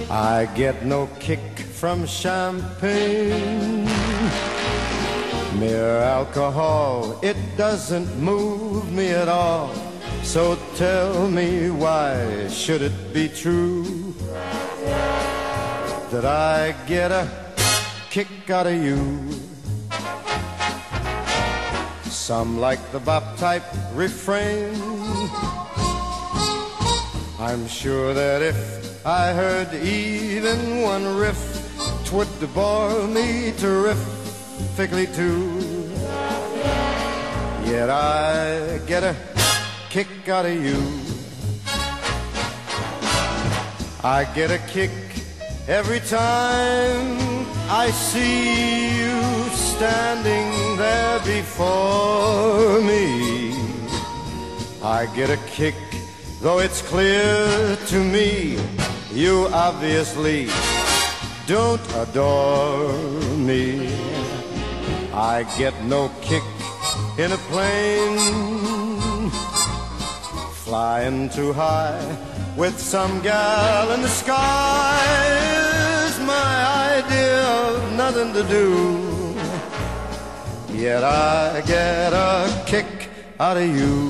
I get no kick from champagne. Mere alcohol, it doesn't move me at all. So tell me, why should it be true that I get a kick out of you? Some like the bop type refrain. I'm sure that if I heard even one riff, 'twould bore me terrifically too. Yet I get a kick out of you. I get a kick every time I see you standing there before me. I get a kick, though it's clear to me you obviously don't adore me. I get no kick in a plane, flying too high with some gal in the sky is my idea of nothing to do. Yet I get a kick out of you.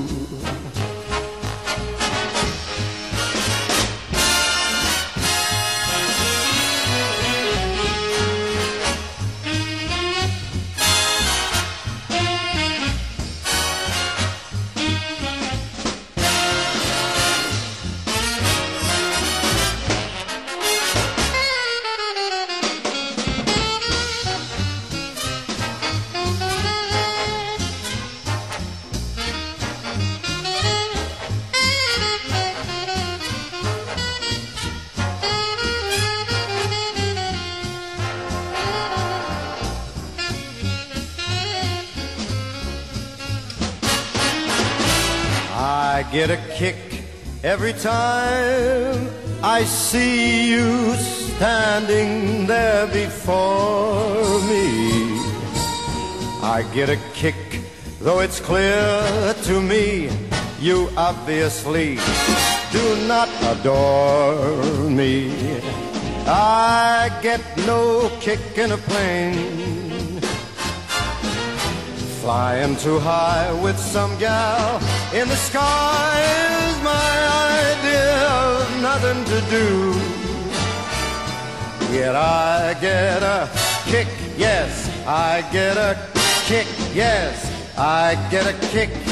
I get a kick every time I see you standing there before me. I get a kick, though it's clear to me you obviously do not adore me. I get no kick in a plane, flying too high with some gal in the sky is my idea of nothing to do. Yet I get a kick, yes, I get a kick, yes, I get a kick